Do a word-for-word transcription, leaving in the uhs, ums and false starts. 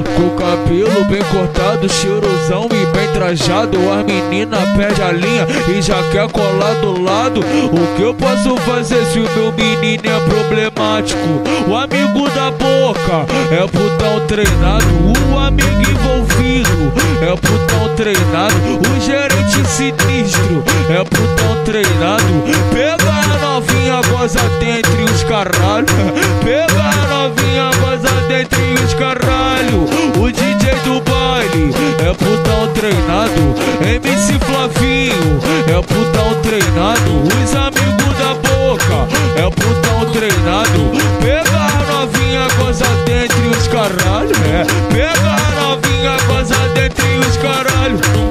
Com o cabelo bem cortado, cheirosão e bem trajado. As meninas perde a linha e já quer colar do lado. O que eu posso fazer se o meu menino é problemático? O amigo da boca é putão treinado. O amigo envolvido é putão treinado. O gerente sinistro é putão treinado. Pega a novinha, goza dentre os caralho. Pega a novinha, goza dentre os caralho. O D J do baile é putão treinado. M C Flavinho é putão treinado. Os amigos da boca é putão treinado. Pega a novinha, goza dentre os caralho. É, pega a novinha, goza dentre os caralho.